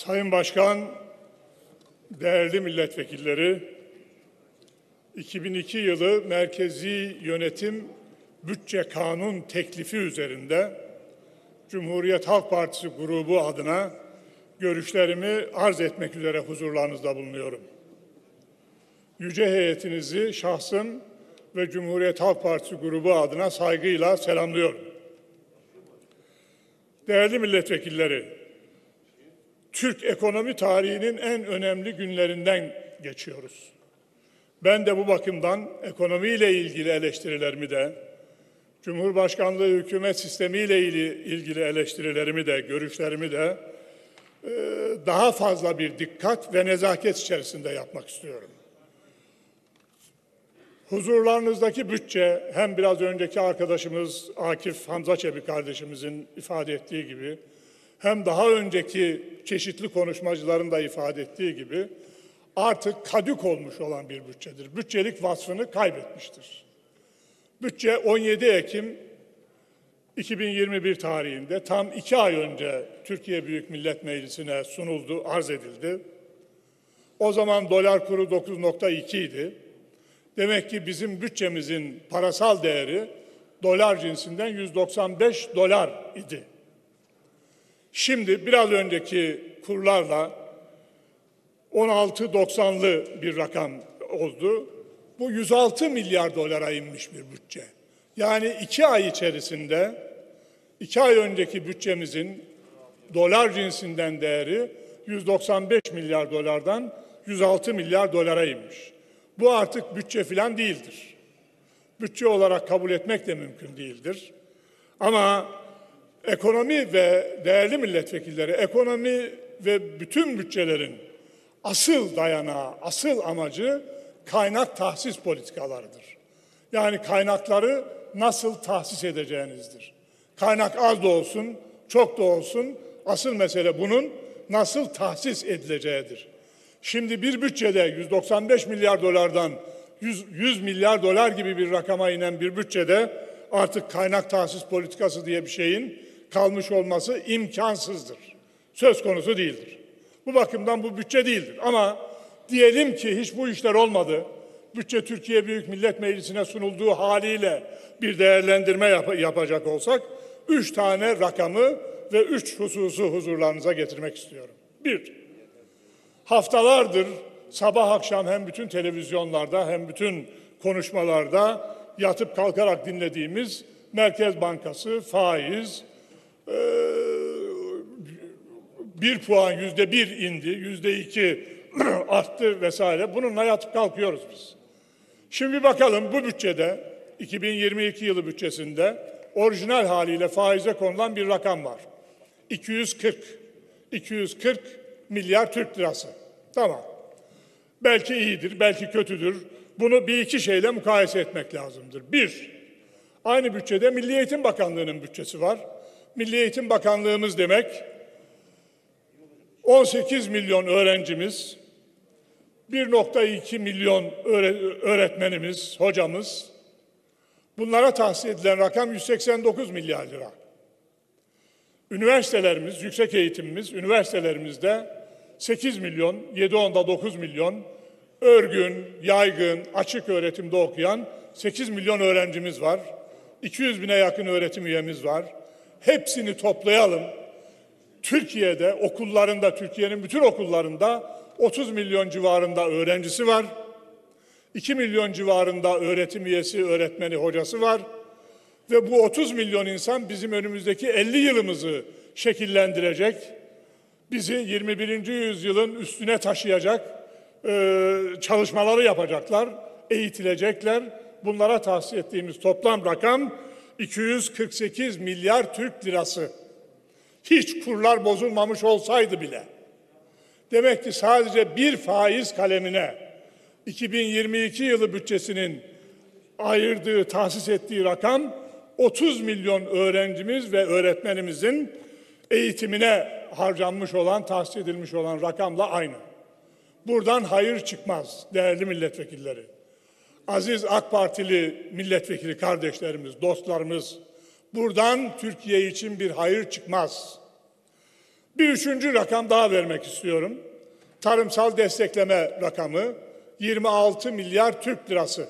Sayın Başkan, değerli milletvekilleri, 2002 yılı Merkezi Yönetim Bütçe Kanun teklifi üzerinde Cumhuriyet Halk Partisi grubu adına görüşlerimi arz etmek üzere huzurlarınızda bulunuyorum. Yüce heyetinizi şahsım ve Cumhuriyet Halk Partisi grubu adına saygıyla selamlıyorum. Değerli milletvekilleri, Türk ekonomi tarihinin en önemli günlerinden geçiyoruz. Ben de bu bakımdan ekonomiyle ilgili eleştirilerimi de, Cumhurbaşkanlığı hükümet sistemiyle ilgili eleştirilerimi de, görüşlerimi de daha fazla bir dikkat ve nezaket içerisinde yapmak istiyorum. Huzurlarınızdaki bütçe hem biraz önceki arkadaşımız Akif Hamza Çebi kardeşimizin ifade ettiği gibi hem daha önceki çeşitli konuşmacıların da ifade ettiği gibi artık kadük olmuş olan bir bütçedir. Bütçelik vasfını kaybetmiştir. Bütçe 17 Ekim 2021 tarihinde tam 2 ay önce Türkiye Büyük Millet Meclisi'ne sunuldu, arz edildi. O zaman dolar kuru 9,2 idi. Demek ki bizim bütçemizin parasal değeri dolar cinsinden 195 dolar idi. Şimdi biraz önceki kurlarla 16,90'lı bir rakam oldu. Bu 106 milyar dolara inmiş bir bütçe. Yani 2 ay içerisinde 2 ay önceki bütçemizin dolar cinsinden değeri 195 milyar dolardan 106 milyar dolara inmiş. Bu artık bütçe falan değildir. Bütçe olarak kabul etmek de mümkün değildir. Ama ekonomi ve değerli milletvekilleri, ekonomi ve bütün bütçelerin asıl dayanağı, asıl amacı kaynak tahsis politikalarıdır. Yani kaynakları nasıl tahsis edeceğinizdir. Kaynak az da olsun, çok da olsun, asıl mesele bunun nasıl tahsis edileceğidir. Şimdi bir bütçede 195 milyar dolardan 100 milyar dolar gibi bir rakama inen bir bütçede artık kaynak tahsis politikası diye bir şeyin kalmış olması imkansızdır. Söz konusu değildir. Bu bakımdan bu bütçe değildir. Ama diyelim ki hiç bu işler olmadı. Bütçe Türkiye Büyük Millet Meclisi'ne sunulduğu haliyle bir değerlendirme yapacak olsak 3 tane rakamı ve 3 hususu huzurlarınıza getirmek istiyorum. 1. Haftalardır sabah akşam hem bütün televizyonlarda hem bütün konuşmalarda yatıp kalkarak dinlediğimiz Merkez Bankası faiz 1 puan %1 indi, %2 arttı vesaire. Bununla yatıp kalkıyoruz biz. Şimdi bakalım bu bütçede 2022 yılı bütçesinde orijinal haliyle faize konulan bir rakam var. 240 milyar Türk lirası. Tamam. Belki iyidir, belki kötüdür. Bunu bir iki şeyle mukayese etmek lazımdır. 1. Aynı bütçede Milli Eğitim Bakanlığı'nın bütçesi var. Milli Eğitim Bakanlığımız demek 18 milyon öğrencimiz, 1,2 milyon öğretmenimiz, hocamız, bunlara tahsis edilen rakam 189 milyar lira. Üniversitelerimiz, yüksek eğitimimiz, üniversitelerimizde 8 milyon, 7-9 milyon örgün, yaygın, açık öğretimde okuyan 8 milyon öğrencimiz var. 200 bine yakın öğretim üyemiz var. Hepsini toplayalım. Türkiye'de okullarında, Türkiye'nin bütün okullarında 30 milyon civarında öğrencisi var. 2 milyon civarında öğretim üyesi, öğretmeni, hocası var. Ve bu 30 milyon insan bizim önümüzdeki 50 yılımızı şekillendirecek, bizi 21. yüzyılın üstüne taşıyacak çalışmaları yapacaklar, eğitilecekler. Bunlara tahsis ettiğimiz toplam rakam 248 milyar Türk lirası. Hiç kurlar bozulmamış olsaydı bile. Demek ki sadece bir faiz kalemine 2022 yılı bütçesinin ayırdığı, tahsis ettiği rakam 30 milyon öğrencimiz ve öğretmenimizin eğitimine harcanmış olan, tahsis edilmiş olan rakamla aynı. Buradan hayır çıkmaz değerli milletvekilleri. Aziz AK Partili milletvekili kardeşlerimiz, dostlarımız, buradan Türkiye için bir hayır çıkmaz. Bir üçüncü rakam daha vermek istiyorum. Tarımsal destekleme rakamı 26 milyar Türk lirası.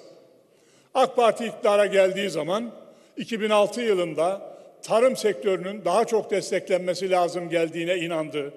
AK Parti iktidara geldiği zaman 2006 yılında tarım sektörünün daha çok desteklenmesi lazım geldiğine inandı.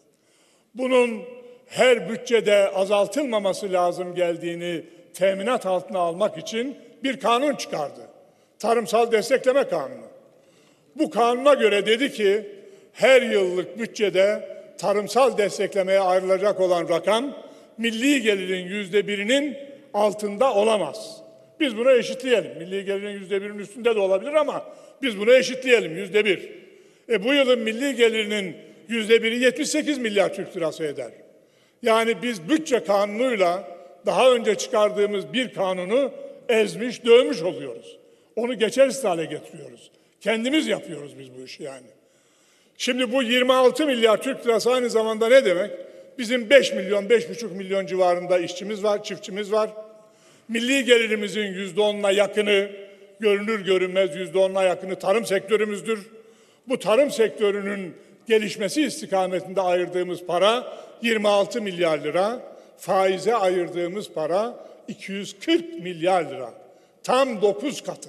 Bunun her bütçede azaltılmaması lazım geldiğini teminat altına almak için bir kanun çıkardı. Tarımsal Destekleme Kanunu. Bu kanuna göre dedi ki her yıllık bütçede tarımsal desteklemeye ayrılacak olan rakam milli gelirin %1'inin altında olamaz. Biz bunu eşitleyelim. Milli gelirin %1'inin üstünde de olabilir ama biz bunu eşitleyelim %1. Bu yılın milli gelirinin %1'i 78 milyar Türk lirası eder. Yani biz bütçe kanunuyla daha önce çıkardığımız bir kanunu ezmiş, dövmüş oluyoruz. Onu geçersiz hale getiriyoruz. Kendimiz yapıyoruz biz bu işi yani. Şimdi bu 26 milyar Türk lirası aynı zamanda ne demek? Bizim 5 milyon, 5,5 milyon civarında işçimiz var, çiftçimiz var. Milli gelirimizin %10'una yakını, görünür görünmez %10'una yakını tarım sektörümüzdür. Bu tarım sektörünün gelişmesi istikametinde ayırdığımız para 26 milyar lira, faize ayırdığımız para 240 milyar lira. Tam 9 katı.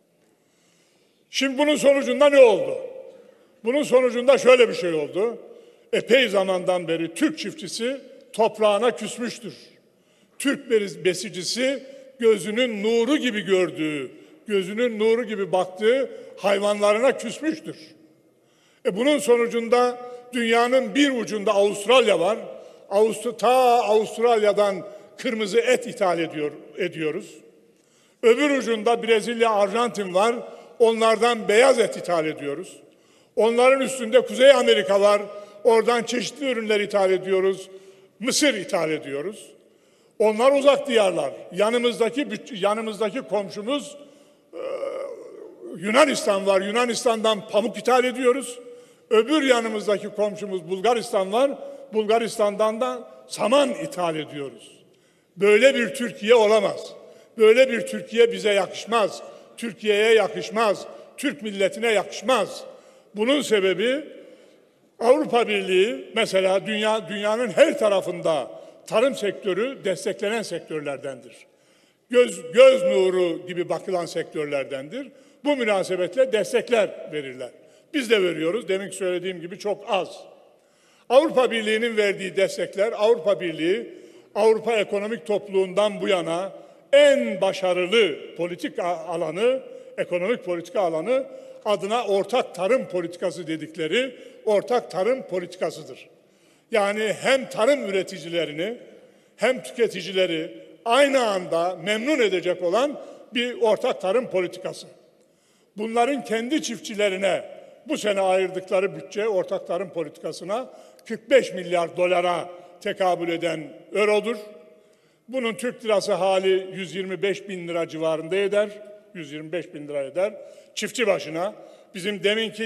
Şimdi bunun sonucunda ne oldu? Bunun sonucunda şöyle bir şey oldu. Epey zamandan beri Türk çiftçisi toprağına küsmüştür. Türk besicisi gözünün nuru gibi gördüğü, gözünün nuru gibi baktığı hayvanlarına küsmüştür. Bunun sonucunda dünyanın bir ucunda Avustralya var. Ta Avustralya'dan kırmızı et ithal ediyoruz. Öbür ucunda Brezilya, Arjantin var. Onlardan beyaz et ithal ediyoruz. Onların üstünde Kuzey Amerika var. Oradan çeşitli ürünler ithal ediyoruz. Mısır ithal ediyoruz. Onlar uzak diyarlar. Yanımızdaki komşumuz Yunanistan var. Yunanistan'dan pamuk ithal ediyoruz. Öbür yanımızdaki komşumuz Bulgaristan var. Bulgaristan'dan da saman ithal ediyoruz. Böyle bir Türkiye olamaz. Böyle bir Türkiye bize yakışmaz. Türkiye'ye yakışmaz. Türk milletine yakışmaz. Bunun sebebi Avrupa Birliği mesela dünyanın her tarafında tarım sektörü desteklenen sektörlerdendir. Göz nuru gibi bakılan sektörlerdendir. Bu münasebetle destekler verirler. Biz de veriyoruz. Demin söylediğim gibi çok az. Avrupa Birliği'nin verdiği destekler, Avrupa Birliği, Avrupa Ekonomik Topluluğundan bu yana en başarılı ekonomik politika alanı adına ortak tarım politikası dedikleri ortak tarım politikasıdır. Yani hem tarım üreticilerini hem tüketicileri aynı anda memnun edecek olan bir ortak tarım politikası. Bunların kendi çiftçilerine bu sene ayırdıkları bütçe ortak tarım politikasına 45 milyar dolara tekabül eden eurodur. Bunun Türk lirası hali 125 bin lira civarında eder. 125 bin lira eder. Çiftçi başına bizim deminki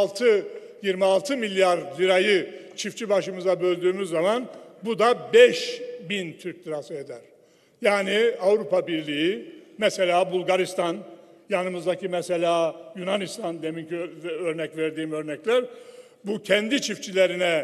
26 milyar lirayı çiftçi başımıza böldüğümüz zaman bu da 5 bin Türk lirası eder. Yani Avrupa Birliği, mesela Bulgaristan, yanımızdaki mesela Yunanistan, deminki örnek verdiğim örnekler, bu kendi çiftçilerine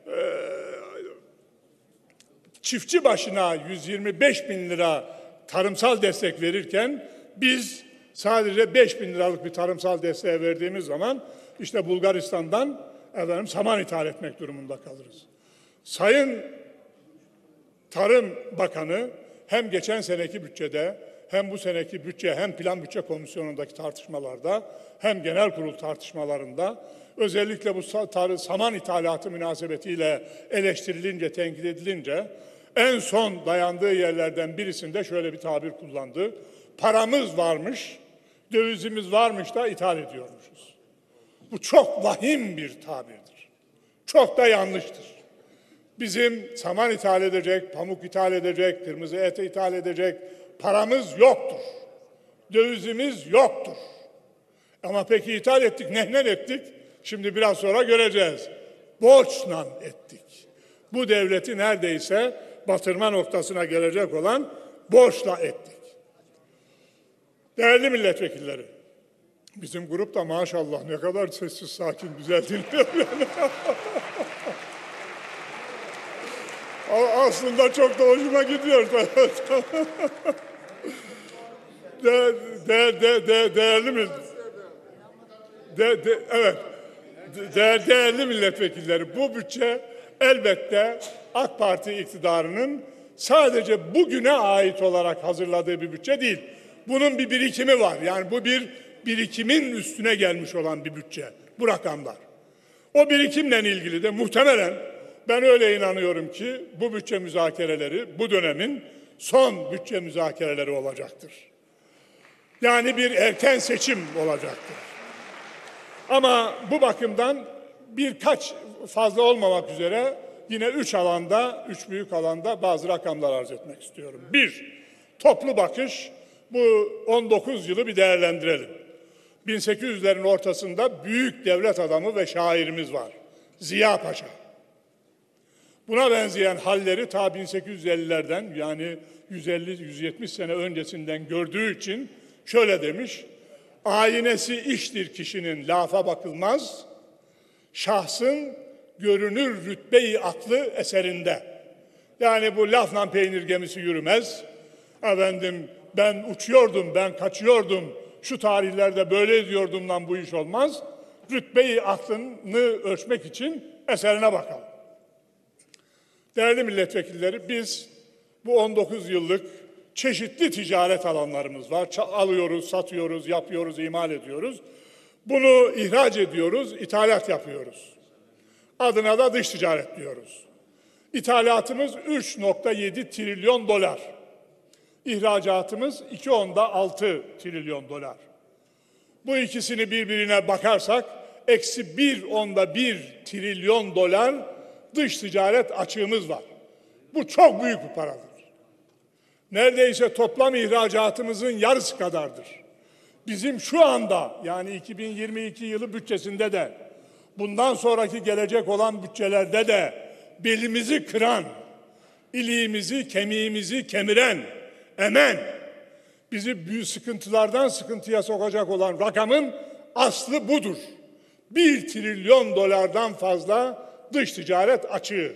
çiftçi başına 125 bin lira tarımsal destek verirken biz sadece 5 bin liralık bir tarımsal desteğe verdiğimiz zaman işte Bulgaristan'dan saman ithal etmek durumunda kalırız. Sayın Tarım Bakanı hem geçen seneki bütçede hem bu seneki bütçe hem Plan Bütçe Komisyonu'ndaki tartışmalarda hem genel kurul tartışmalarında özellikle bu saman ithalatı münasebetiyle eleştirilince, tenkit edilince en son dayandığı yerlerden birisinde şöyle bir tabir kullandı. Paramız varmış, dövizimiz varmış da ithal ediyormuşuz. Bu çok vahim bir tabirdir. Çok da yanlıştır. Bizim saman ithal edecek, pamuk ithal edecek, kırmızı et ithal edecek paramız yoktur. Dövizimiz yoktur. Ama peki ithal ettik, neden ettik? Şimdi biraz sonra göreceğiz. Borçla ettik. Bu devleti neredeyse batırma noktasına gelecek olan borçla ettik. Değerli milletvekilleri, bizim grup da maşallah ne kadar sessiz, sakin, güzel dinliyor. Aslında çok da hoşuma gidiyor. Değerli mi? Evet. Değerli milletvekilleri, bu bütçe elbette AK Parti iktidarının sadece bugüne ait olarak hazırladığı bir bütçe değil. Bunun bir birikimi var. Yani bu bir birikimin üstüne gelmiş olan bir bütçe. Bu rakamlar. O birikimle ilgili de muhtemelen ben öyle inanıyorum ki bu bütçe müzakereleri bu dönemin son bütçe müzakereleri olacaktır. Yani bir erken seçim olacaktır. Ama bu bakımdan birkaç fazla olmamak üzere yine üç büyük alanda bazı rakamlar arz etmek istiyorum. Bir, toplu bakış, bu 19 yılı bir değerlendirelim. 1800'lerin ortasında büyük devlet adamı ve şairimiz var. Ziya Paşa. Buna benzeyen halleri ta 1850'lerden yani 150-170 sene öncesinden gördüğü için şöyle demiş: ayinesi iştir kişinin, lafa bakılmaz, şahsın görünür rütbe-i aklı eserinde. Yani bu lafla peynir gemisi yürümez. Efendim, ben uçuyordum, ben kaçıyordum, şu tarihlerde böyle diyordumdan bu iş olmaz. Rütbe-i aklını ölçmek için eserine bakalım. Değerli milletvekilleri, biz bu 19 yıllık çeşitli ticaret alanlarımız var. Alıyoruz, satıyoruz, yapıyoruz, imal ediyoruz. Bunu ihraç ediyoruz, ithalat yapıyoruz. Adına da dış ticaret diyoruz. İthalatımız 3,7 trilyon dolar. İhracatımız 2,6 trilyon dolar. Bu ikisini birbirine bakarsak eksi 1,1 trilyon dolar dış ticaret açığımız var. Bu çok büyük bir paradır. Neredeyse toplam ihracatımızın yarısı kadardır. Bizim şu anda yani 2022 yılı bütçesinde de bundan sonraki gelecek olan bütçelerde de belimizi kıran, iliğimizi, kemiğimizi kemiren, emen, bizi büyük sıkıntılardan sıkıntıya sokacak olan rakamın aslı budur. 1 trilyon dolardan fazla dış ticaret açığı.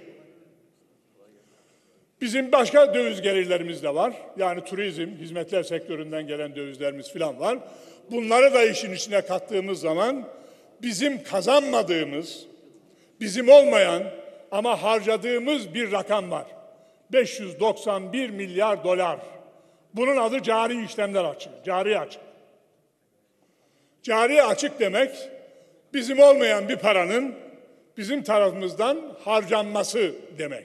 Bizim başka döviz gelirlerimiz de var. Yani turizm, hizmetler sektöründen gelen dövizlerimiz falan var. Bunları da işin içine kattığımız zaman bizim kazanmadığımız, bizim olmayan ama harcadığımız bir rakam var. 591 milyar dolar. Bunun adı cari işlemler açığı, cari açık. Cari açık demek, bizim olmayan bir paranın bizim tarafımızdan harcanması demek.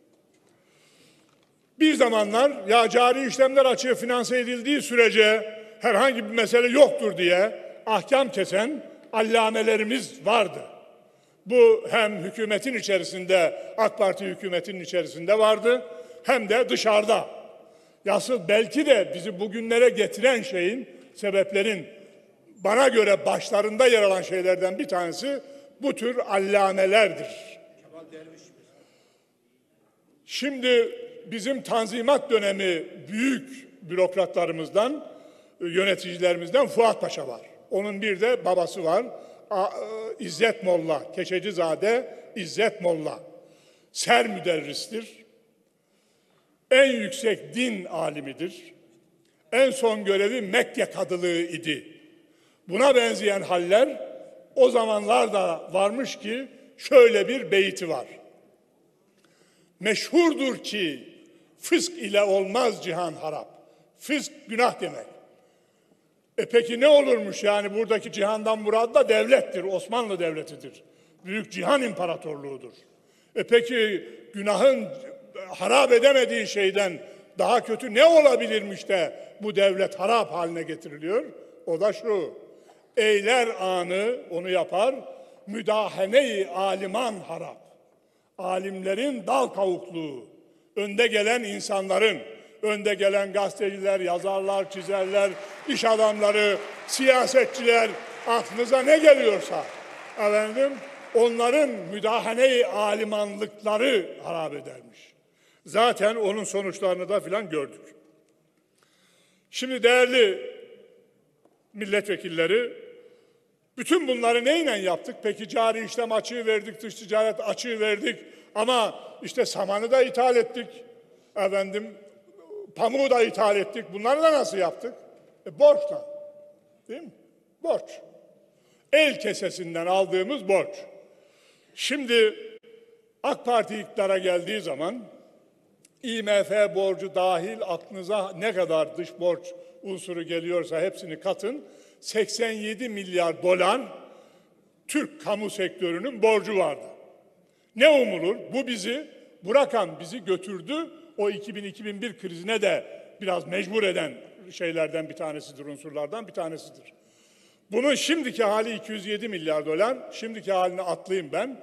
Bir zamanlar ya cari işlemler açığı finanse edildiği sürece herhangi bir mesele yoktur diye ahkam kesen allamelerimiz vardı. Bu hem hükümetin içerisinde, AK Parti hükümetinin içerisinde vardı, hem de dışarıda. Yasıl belki de bizi bugünlere getiren şeyin, sebeplerin bana göre başlarında yer alan şeylerden bir tanesi bu tür allamelerdir. Şimdi bizim Tanzimat dönemi büyük bürokratlarımızdan, yöneticilerimizden Fuat Paşa var. Onun bir de babası var. İzzet Molla, Keçecizade İzzet Molla. Ser müderristir. En yüksek din alimidir. En son görevi Mekke kadılığı idi. Buna benzeyen haller o zamanlarda varmış ki şöyle bir beyti var. Meşhurdur ki fısk ile olmaz cihan harap. Fısk günah demek. Peki ne olurmuş yani buradaki cihandan murad da devlettir, Osmanlı Devleti'dir. Büyük cihan imparatorluğudur. Peki günahın harap edemediği şeyden daha kötü ne olabilirmiş de bu devlet harap haline getiriliyor? O da şu, eyler anı onu yapar, müdahene-i aliman harap. Alimlerin dal kavukluğu, önde gelen insanların, önde gelen gazeteciler, yazarlar, çizerler, iş adamları, siyasetçiler, aklınıza ne geliyorsa, efendim, onların müdahane-i alimanlıkları harap edermiş. Zaten onun sonuçlarını da filan gördük. Şimdi değerli milletvekilleri, Bütün bunları neyle yaptık? Peki cari işlem açığı verdik, dış ticaret açığı verdik ama işte samanı da ithal ettik. Efendim, pamuğu da ithal ettik. Bunları da nasıl yaptık? Borçla. Değil mi? Borç. El kesesinden aldığımız borç. Şimdi AK Parti iktidara geldiği zaman IMF borcu dahil aklınıza ne kadar dış borç unsuru geliyorsa hepsini katın. 87 milyar dolar Türk kamu sektörünün borcu vardı. Ne umulur? Bu rakam bizi götürdü. O 2000-2001 krizine de biraz mecbur eden şeylerden bir tanesidir, unsurlardan bir tanesidir. Bunun şimdiki hali 207 milyar dolar. Şimdiki halini atlayayım ben.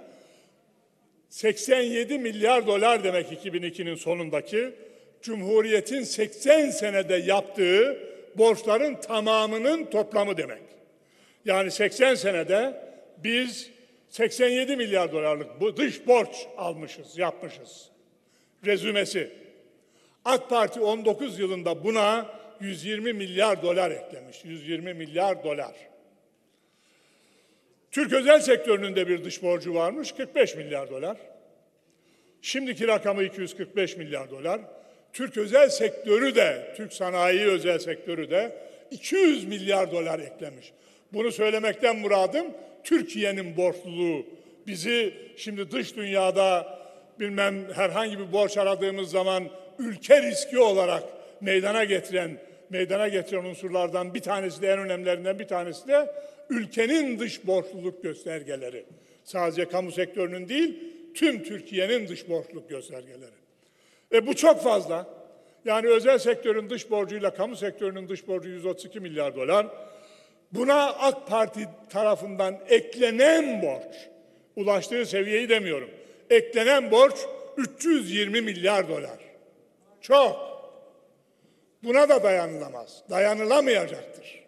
87 milyar dolar demek 2002'nin sonundaki. Cumhuriyet'in 80 senede yaptığı borçların tamamının toplamı demek. Yani 80 senede biz 87 milyar dolarlık bu dış borç almışız, yapmışız. Rezümesi. AK Parti 19 yılında buna 120 milyar dolar eklemiş. 120 milyar dolar. Türk özel sektörünün de bir dış borcu varmış, 45 milyar dolar. Şimdiki rakamı 245 milyar dolar. Türk özel sektörü de, Türk sanayi özel sektörü de 200 milyar dolar eklemiş. Bunu söylemekten muradım Türkiye'nin borçluluğu. Bizi şimdi dış dünyada bilmem herhangi bir borç aradığımız zaman ülke riski olarak meydana getiren unsurlardan bir tanesi de en önemlilerinden bir tanesi de ülkenin dış borçluluk göstergeleri. Sadece kamu sektörünün değil, tüm Türkiye'nin dış borçluluk göstergeleri. Bu çok fazla. Yani özel sektörün dış borcuyla kamu sektörünün dış borcu 132 milyar dolar. Buna AK Parti tarafından eklenen borç, ulaştığı seviyeyi demiyorum, eklenen borç 320 milyar dolar. Çok. Buna da dayanılamaz, dayanılamayacaktır.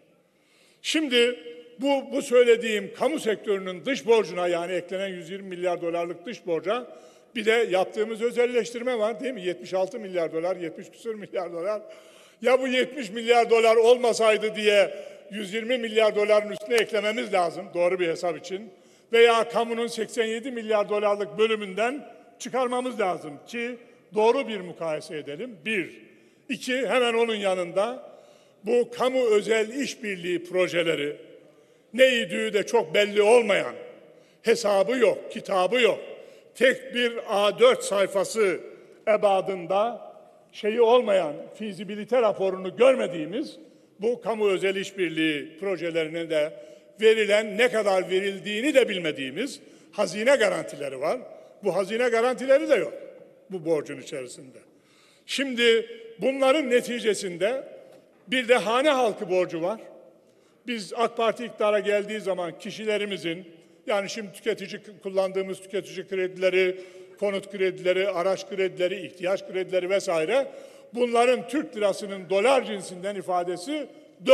Şimdi bu söylediğim kamu sektörünün dış borcuna, yani eklenen 120 milyar dolarlık dış borca bir de yaptığımız özelleştirme var değil mi? 76 milyar dolar, 70 küsur milyar dolar. Ya bu 70 milyar dolar olmasaydı diye 120 milyar doların üstüne eklememiz lazım doğru bir hesap için. Veya kamunun 87 milyar dolarlık bölümünden çıkarmamız lazım ki doğru bir mukayese edelim. Bir. İki, hemen onun yanında bu kamu özel işbirliği projeleri, neydi de çok belli olmayan, hesabı yok, kitabı yok, tek bir A4 sayfası ebadında şeyi olmayan, fizibilite raporunu görmediğimiz bu kamu özel işbirliği projelerine de verilen, ne kadar verildiğini de bilmediğimiz hazine garantileri var. Bu hazine garantileri de yok bu borcun içerisinde. Şimdi bunların neticesinde bir de hane halkı borcu var. Biz AK Parti iktidara geldiği zaman kişilerimizin, yani şimdi kullandığımız tüketici kredileri, konut kredileri, araç kredileri, ihtiyaç kredileri vesaire, bunların Türk lirasının dolar cinsinden ifadesi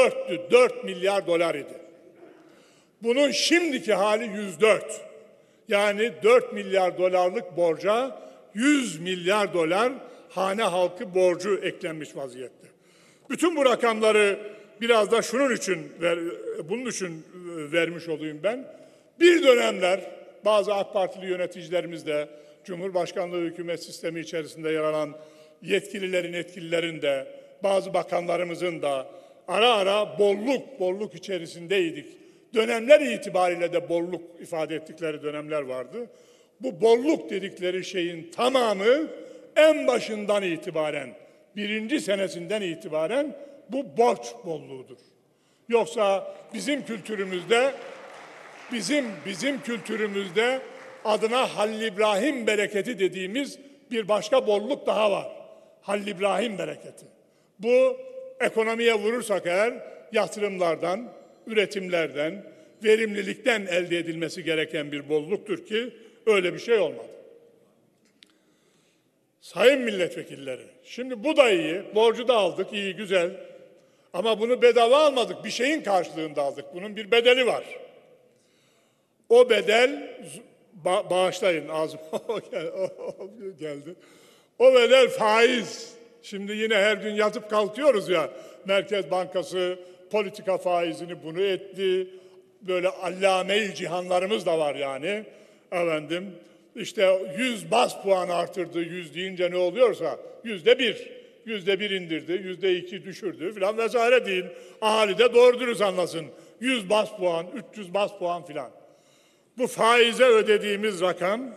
4 milyar dolar idi. Bunun şimdiki hali 104. Yani 4 milyar dolarlık borca 100 milyar dolar hane halkı borcu eklenmiş vaziyette. Bütün bu rakamları biraz da bunun için vermiş olayım ben. Bir dönemler bazı AK Partili yöneticilerimiz de, Cumhurbaşkanlığı hükümet sistemi içerisinde yer alan yetkililerin de, bazı bakanlarımızın da ara ara bolluk içerisindeydik. Dönemler itibariyle de bolluk ifade ettikleri dönemler vardı. Bu bolluk dedikleri şeyin tamamı en başından itibaren, birinci senesinden itibaren bu borç bolluğudur. Yoksa bizim kültürümüzde adına Halil İbrahim bereketi dediğimiz bir başka bolluk daha var. Halil İbrahim bereketi. Bu ekonomiye vurursak eğer yatırımlardan, üretimlerden, verimlilikten elde edilmesi gereken bir bolluktur ki öyle bir şey olmadı. Sayın milletvekilleri, şimdi bu da iyi, borcu da aldık, iyi, güzel. Ama bunu bedava almadık, bir şeyin karşılığında aldık. Bunun bir bedeli var. O bedel, bağışlayın ağzıma geldi. O bedel faiz. Şimdi yine her gün yatıp kalkıyoruz ya, Merkez Bankası politika faizini bunu etti, böyle allame-i cihanlarımız da var yani. Efendim, işte 100 baz puan artırdı, 100 deyince ne oluyorsa %1 indirdi, %2 düşürdü filan vesaire deyin. Ahali de doğru dürüst anlasın. 100 baz puan, 300 baz puan filan. Bu faize ödediğimiz rakam,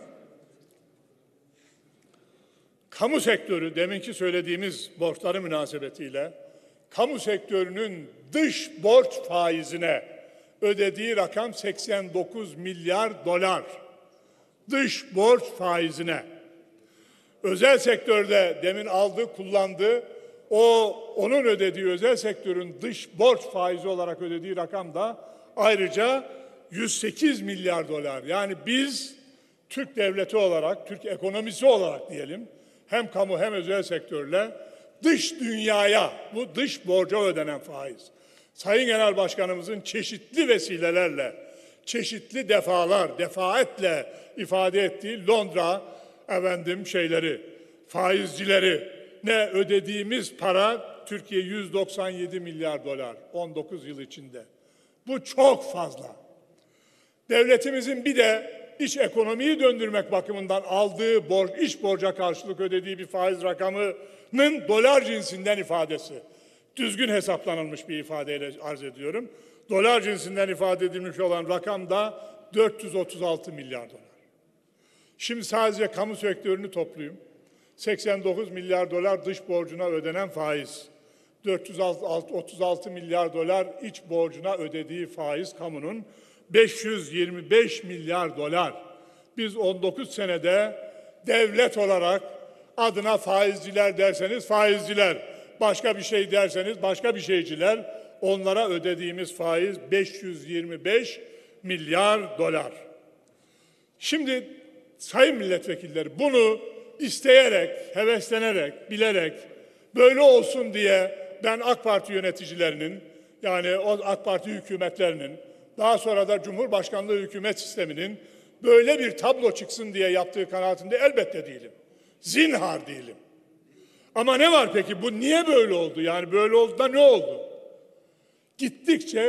kamu sektörü, deminki söylediğimiz borçları münasebetiyle, kamu sektörünün dış borç faizine ödediği rakam 89 milyar dolar. Dış borç faizine. Özel sektörde demin aldı, kullandı. Onun ödediği, özel sektörün dış borç faizi olarak ödediği rakam da ayrıca 108 milyar dolar. Yani biz Türk devleti olarak, Türk ekonomisi olarak diyelim, hem kamu hem özel sektörle dış dünyaya, bu dış borca ödenen faiz. Sayın Genel Başkanımızın çeşitli vesilelerle, çeşitli defaatle ifade ettiği Londra faizcileri ne ödediğimiz para Türkiye 197 milyar dolar 19 yıl içinde. Bu çok fazla. Devletimizin bir de iç ekonomiyi döndürmek bakımından aldığı iç borca karşılık ödediği bir faiz rakamının dolar cinsinden ifadesi. Düzgün hesaplanılmış bir ifadeyle arz ediyorum. Dolar cinsinden ifade edilmiş olan rakam da 436 milyar dolar. Şimdi sadece kamu sektörünü toplayayım. 89 milyar dolar dış borcuna ödenen faiz. 436 milyar dolar iç borcuna ödediği faiz kamunun 525 milyar dolar. Biz 19 senede devlet olarak adına faizciler derseniz faizciler, başka bir şey derseniz başka bir şeyciler, onlara ödediğimiz faiz 525 milyar dolar. Şimdi sayın milletvekilleri bunu isteyerek, heveslenerek, bilerek böyle olsun diye ben AK Parti yöneticilerinin, yani o AK Parti hükümetlerinin, daha sonra da Cumhurbaşkanlığı hükümet sisteminin böyle bir tablo çıksın diye yaptığı kanaatinde elbette değilim. Zinhar değilim. Ama ne var peki? Bu niye böyle oldu? Yani böyle oldu da ne oldu? Gittikçe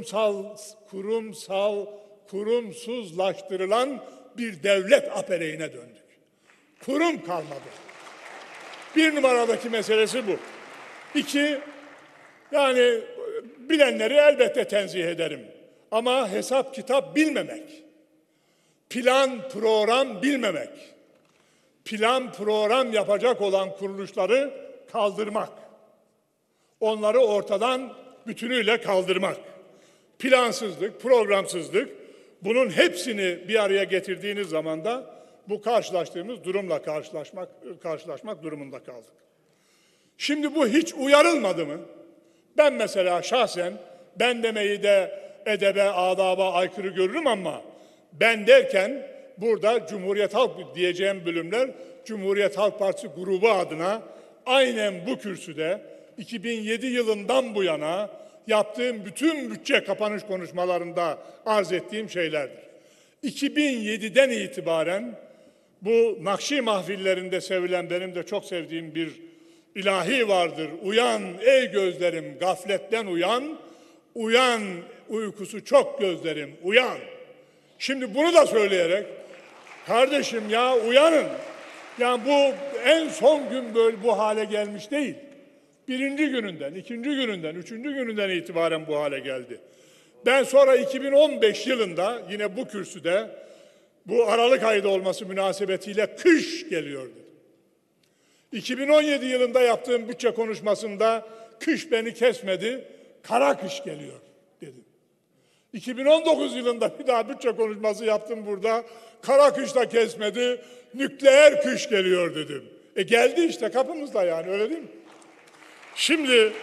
kurumsuzlaştırılan bir devlet apeleyine döndük. Kurum kalmadı. Bir numaradaki meselesi bu. İki, yani bilenleri elbette tenzih ederim. Ama hesap kitap bilmemek, plan program bilmemek, plan program yapacak olan kuruluşları kaldırmak, onları ortadan bütünüyle kaldırmak, plansızlık, programsızlık, bunun hepsini bir araya getirdiğiniz zaman da bu karşılaştığımız durumla karşılaşmak durumunda kaldık. Şimdi bu hiç uyarılmadı mı? Ben mesela şahsen, ben demeyi de edebe, adaba aykırı görürüm ama ben derken burada Cumhuriyet Halk diyeceğim bölümler Cumhuriyet Halk Partisi grubu adına aynen bu kürsüde 2007 yılından bu yana yaptığım bütün bütçe kapanış konuşmalarında arz ettiğim şeylerdir. 2007'den itibaren bu Nakşi mahfillerinde sevilen, benim de çok sevdiğim bir ilahi vardır. Uyan ey gözlerim, gafletten uyan, uyan uykusu çok gözlerim, uyan. Şimdi bunu da söyleyerek, kardeşim ya uyanın. Yani bu en son gün böyle bu hale gelmiş değil. Birinci gününden, ikinci gününden, üçüncü gününden itibaren bu hale geldi. Ben sonra 2015 yılında yine bu kürsüde, bu Aralık ayında olması münasebetiyle kış geliyor dedim. 2017 yılında yaptığım bütçe konuşmasında kış beni kesmedi, kara kış geliyor dedim. 2019 yılında bir daha bütçe konuşması yaptım burada, kara kış da kesmedi, nükleer kış geliyor dedim. Geldi işte kapımızda, yani öyle değil mi? Şimdi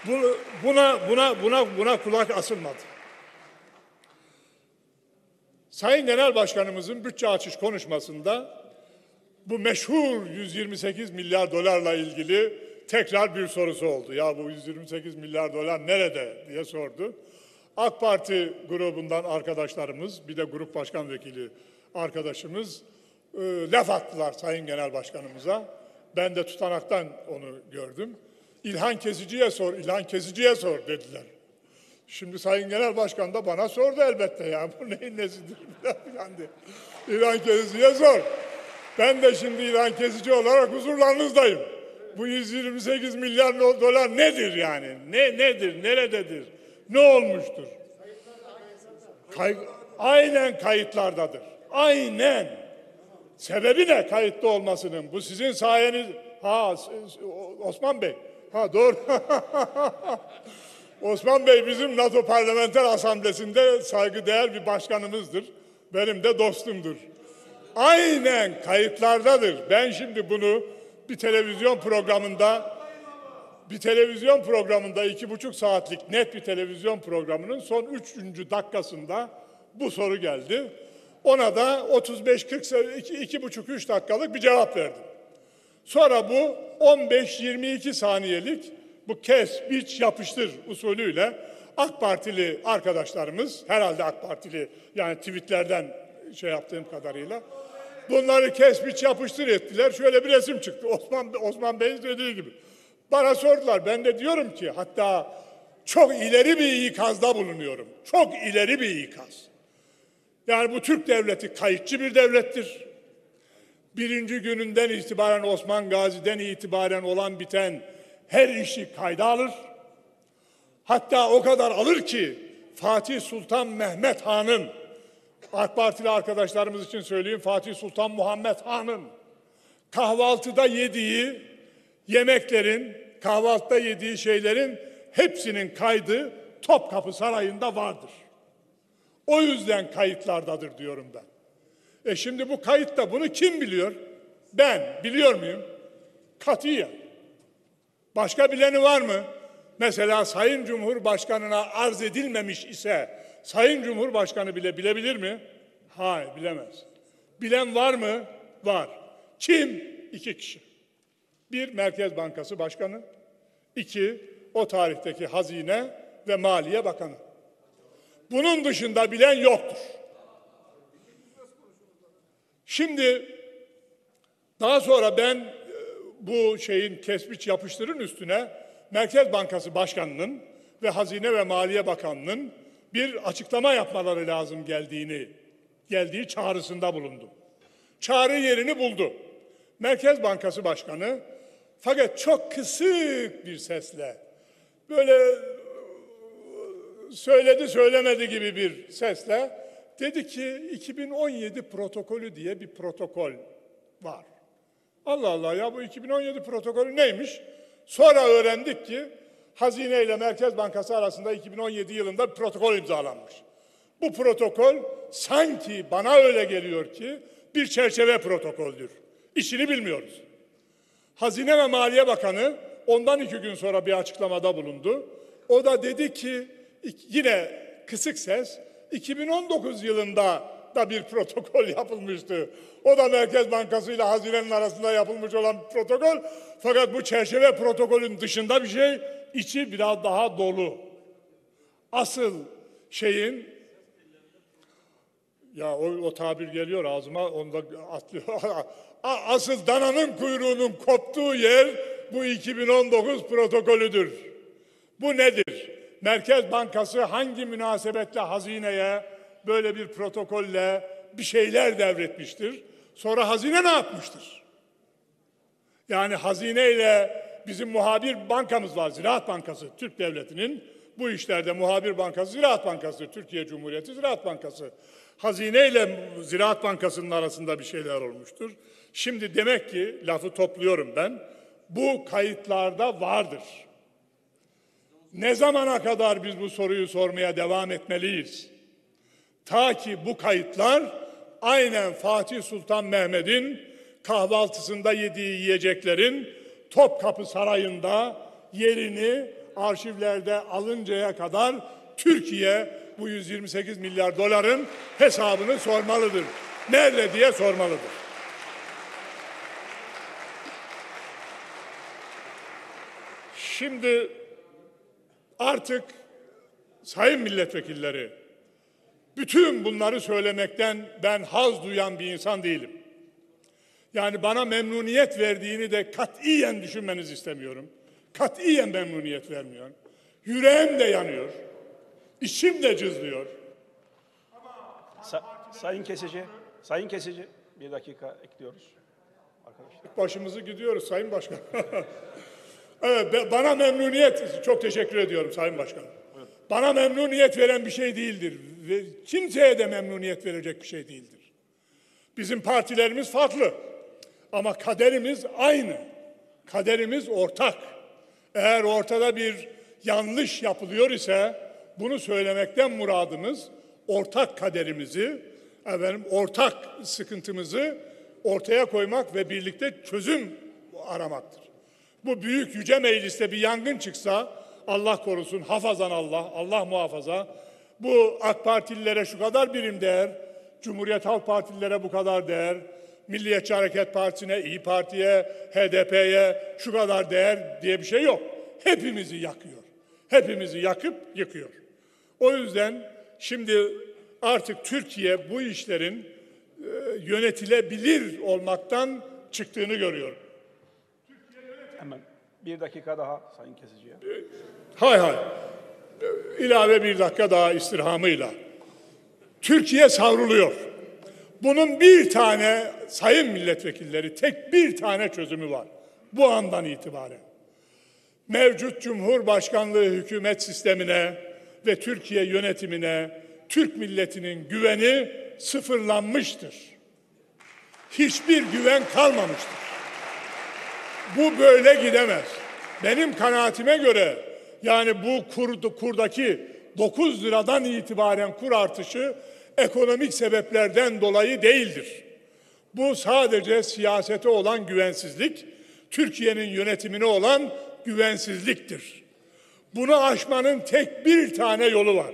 buna kulak asılmadı. Sayın Genel Başkanımızın bütçe açış konuşmasında bu meşhur 128 milyar dolarla ilgili tekrar bir sorusu oldu. Ya bu 128 milyar dolar nerede diye sordu. AK Parti grubundan arkadaşlarımız, bir de grup başkan vekili arkadaşımız laf attılar Sayın Genel Başkanımıza. Ben de tutanaktan onu gördüm. İlhan Kesici'ye sor dediler. Şimdi Sayın Genel Başkan da bana sordu elbette ya. Bu neyin nesidir falan diye. İlan kesiciye sor. Ben de şimdi ilan kesici olarak huzurlarınızdayım. Bu 128 milyar dolar nedir yani? Nedir? Nerededir? Ne olmuştur? Aynen kayıtlardadır. Aynen. Sebebi ne kayıtlı olmasının? Bu sizin sayeniz. Ha Osman Bey. Ha doğru. Osman Bey bizim NATO Parlamenter Asamblesi'nde saygıdeğer bir başkanımızdır. Benim de dostumdur. Aynen kayıtlardadır. Ben şimdi bunu bir televizyon programında 2,5 saatlik net bir televizyon programının son 3. dakikasında bu soru geldi. Ona da 2,5-3 dakikalık bir cevap verdim. Sonra bu 15-22 saniyelik bu kes, biç, yapıştır usulüyle AK Partili arkadaşlarımız, herhalde AK Partili yani tweetlerden şey yaptığım kadarıyla bunları kes, biç, yapıştır ettiler. Şöyle bir resim çıktı. Osman Bey'in dediği gibi. Bana sordular. Ben de diyorum ki hatta çok ileri bir ikazda bulunuyorum. Çok ileri bir ikaz. Yani bu Türk devleti kayıtçı bir devlettir. Birinci gününden itibaren Osman Gazi'den itibaren olan biten her işi kayda alır. Hatta o kadar alır ki Fatih Sultan Mehmet Han'ın, AK Partili arkadaşlarımız için söyleyeyim, Fatih Sultan Muhammed Han'ın kahvaltıda yediği yemeklerin, kahvaltıda yediği şeylerin hepsinin kaydı Topkapı Sarayı'nda vardır. O yüzden kayıtlardadır diyorum ben. Şimdi bu kayıtta bunu kim biliyor? Ben biliyor muyum? Katiyen. Başka bileni var mı? Mesela Sayın Cumhurbaşkanı'na arz edilmemiş ise Sayın Cumhurbaşkanı bile bilebilir mi? Hayır, bilemez. Bilen var mı? Var. Kim? 2 kişi. 1, Merkez Bankası Başkanı. 2, o tarihteki Hazine ve Maliye Bakanı. Bunun dışında bilen yoktur. Şimdi daha sonra ben bu şeyin kesmiş yapıştırın üstüne Merkez Bankası Başkanı'nın ve Hazine ve Maliye Bakanı'nın bir açıklama yapmaları lazım geldiği çağrısında bulundum. Çağrı yerini buldu. Merkez Bankası Başkanı fakat çok kısık bir sesle böyle söyledi söylemedi gibi bir sesle dedi ki 2017 protokolü diye bir protokol var. Allah Allah ya bu 2017 protokolü neymiş? Sonra öğrendik ki Hazine ile Merkez Bankası arasında 2017 yılında bir protokol imzalanmış. Bu protokol sanki bana öyle geliyor ki bir çerçeve protokoldür. İşini bilmiyoruz. Hazine ve Maliye Bakanı ondan 2 gün sonra bir açıklamada bulundu. O da dedi ki yine kısık ses 2019 yılında da bir protokol yapılmıştı. O da Merkez Bankası ile Hazine'nin arasında yapılmış olan bir protokol. Fakat bu çerçeve protokolün dışında bir şey, içi biraz daha dolu. Asıl şeyin, ya o tabir geliyor ağzıma, onu da atlıyor. Asıl dananın kuyruğunun koptuğu yer bu 2019 protokolüdür. Bu nedir? Merkez Bankası hangi münasebetle Hazine'ye böyle bir protokolle bir şeyler devretmiştir? Sonra Hazine ne yapmıştır? Yani Hazine ile bizim muhabir bankamız var, Ziraat Bankası, Türk Devleti'nin bu işlerde muhabir bankası Ziraat Bankası, Türkiye Cumhuriyeti Ziraat Bankası. Hazine ile Ziraat Bankası'nın arasında bir şeyler olmuştur. Şimdi demek ki, lafı topluyorum ben, bu kayıtlarda vardır. Ne zamana kadar biz bu soruyu sormaya devam etmeliyiz? Ta ki bu kayıtlar aynen Fatih Sultan Mehmet'in kahvaltısında yediği yiyeceklerin Topkapı Sarayı'nda yerini arşivlerde alıncaya kadar Türkiye bu 128 milyar doların hesabını sormalıdır. Nerede diye sormalıdır. Şimdi artık sayın milletvekilleri, bütün bunları söylemekten ben haz duyan bir insan değilim. Yani bana memnuniyet verdiğini de katiyen düşünmenizi istemiyorum. Katiyen memnuniyet vermiyor. Yüreğim de yanıyor. İçim de cızlıyor. Sayın Kesici, bir dakika ekliyoruz. Arkadaşlar. Başımızı gidiyoruz Sayın Başkan. Evet, bana memnuniyet, çok teşekkür ediyorum Sayın Başkan. Bana memnuniyet veren bir şey değildir ve kimseye de memnuniyet verecek bir şey değildir. Bizim partilerimiz farklı ama kaderimiz aynı. Kaderimiz ortak. Eğer ortada bir yanlış yapılıyor ise bunu söylemekten muradımız ortak kaderimizi, ortak sıkıntımızı ortaya koymak ve birlikte çözüm aramaktır. Bu büyük yüce mecliste bir yangın çıksa, Allah korusun, hafazan Allah, Allah muhafaza, bu AK Partililere şu kadar birim değer, Cumhuriyet Halk Partililere bu kadar değer, Milliyetçi Hareket Partisi'ne, İYİ Parti'ye, HDP'ye şu kadar değer diye bir şey yok. Hepimizi yakıyor. Hepimizi yakıp yıkıyor. O yüzden şimdi artık Türkiye bu işlerin yönetilebilir olmaktan çıktığını görüyorum. Hemen bir dakika daha Sayın Kesici'ye. Hay. İlave bir dakika daha istirhamıyla. Türkiye savruluyor. Bunun bir tane sayın milletvekilleri tek bir tane çözümü var. Bu andan itibaren. Mevcut Cumhurbaşkanlığı hükümet sistemine ve Türkiye yönetimine Türk milletinin güveni sıfırlanmıştır. Hiçbir güven kalmamıştır. Bu böyle gidemez. Benim kanaatime göre yani bu kurdaki 9 liradan itibaren kur artışı ekonomik sebeplerden dolayı değildir. Bu sadece siyasete olan güvensizlik, Türkiye'nin yönetimine olan güvensizliktir. Bunu aşmanın tek bir tane yolu var.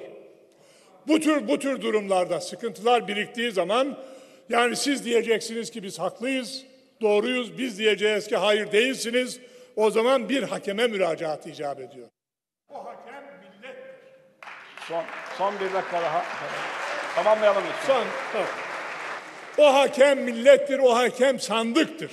Bu tür durumlarda sıkıntılar biriktiği zaman yani siz diyeceksiniz ki biz haklıyız, doğruyuz, biz diyeceğiz ki hayır değilsiniz. O zaman bir hakeme müracaat icap ediyor. O hakem millettir. Son bir dakika daha. Tamamlayalım lütfen. O hakem millettir, o hakem sandıktır.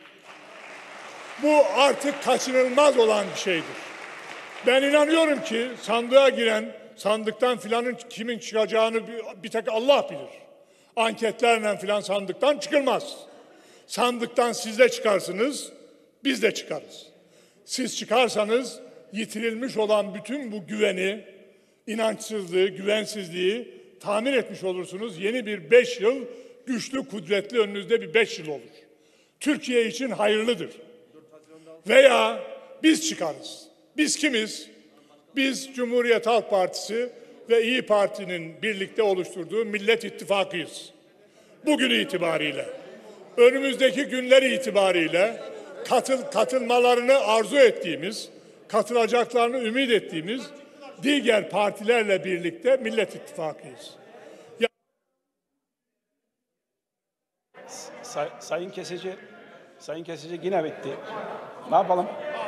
Bu artık kaçınılmaz olan bir şeydir. Ben inanıyorum ki sandığa giren, sandıktan filanın kimin çıkacağını bir tek Allah bilir. Anketlerle filan sandıktan çıkılmaz. Sandıktan siz de çıkarsınız, biz de çıkarız. Siz çıkarsanız yitirilmiş olan bütün bu güveni, inançsızlığı, güvensizliği tamir etmiş olursunuz. Yeni bir 5 yıl güçlü, kudretli önünüzde bir 5 yıl olur. Türkiye için hayırlıdır. Veya biz çıkarız. Biz kimiz? Biz Cumhuriyet Halk Partisi ve İYİ Parti'nin birlikte oluşturduğu Millet İttifakı'yız. Bugün itibariyle, önümüzdeki günler itibariyle katılmalarını arzu ettiğimiz, katılacaklarını ümit ettiğimiz diğer partilerle birlikte Millet İttifakı'yız. Sayın Kesici yine bitti. Ne yapalım?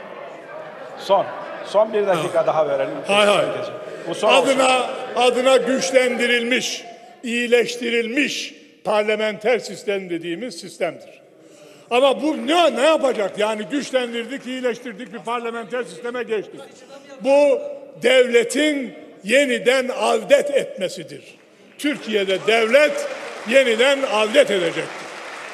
Son bir dakika daha verelim. Hay. Bu son adına güçlendirilmiş, iyileştirilmiş parlamenter sistem dediğimiz sistemdir. Ama bu ne yapacak? Yani güçlendirdik, iyileştirdik, bir parlamenter sisteme geçtik. Bu devletin yeniden avdet etmesidir. Türkiye'de devlet yeniden avdet edecektir.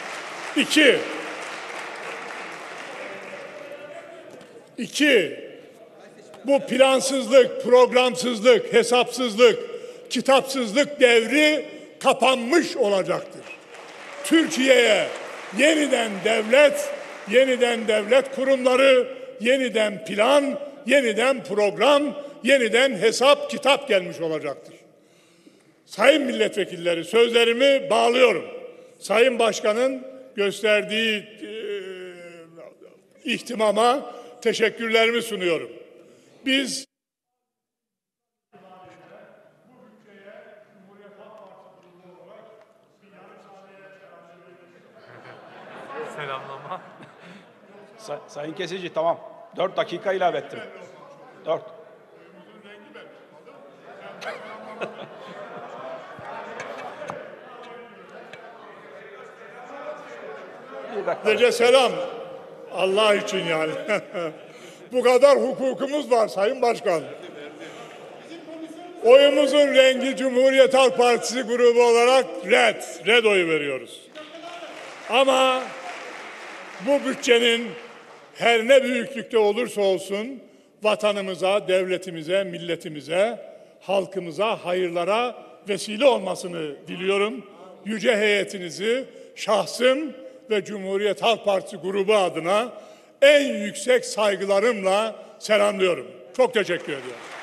İki, bu plansızlık, programsızlık, hesapsızlık, kitapsızlık devri kapanmış olacaktır. Türkiye'ye yeniden devlet kurumları, yeniden plan, yeniden program, yeniden hesap kitap gelmiş olacaktır. Sayın milletvekilleri, sözlerimi bağlıyorum. Sayın Başkan'ın gösterdiği ihtimama teşekkürlerimi sunuyorum. Biz selamlama. Sayın Kesici tamam. 4 dakika ilave ettim. 4. Sadece selam. Allah için yani. Bu kadar hukukumuz var Sayın Başkan. Oyumuzun rengi Cumhuriyet Halk Partisi grubu olarak red oyu veriyoruz. Ama bu bütçenin her ne büyüklükte olursa olsun vatanımıza, devletimize, milletimize, halkımıza, hayırlara vesile olmasını diliyorum. Yüce heyetinizi şahsım ve Cumhuriyet Halk Partisi grubu adına en yüksek saygılarımla selamlıyorum. Çok teşekkür ediyorum.